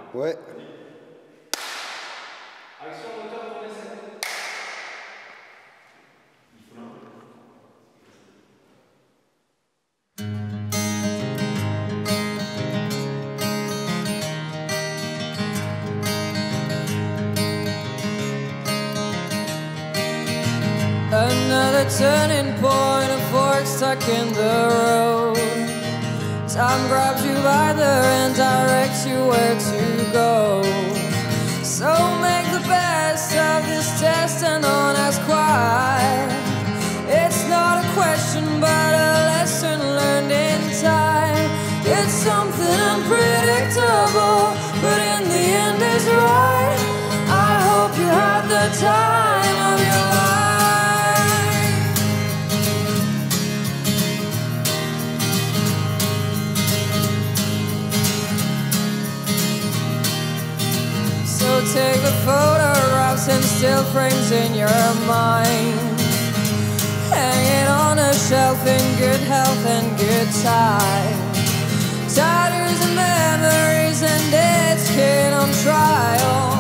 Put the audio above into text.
Ouais. Another turning point, a fork stuck in the road. Time grabs you by the hand, directs you where to go. So make the best of this test and don't ask why. It's not a question but a lesson learned in time. It's something unpredictable, but in the end is right. I hope you had the time of your life. So take the photographs and still frames in your mind. Hang it on a shelf in good health and good time. Tattoos and memories and dead skin on trial.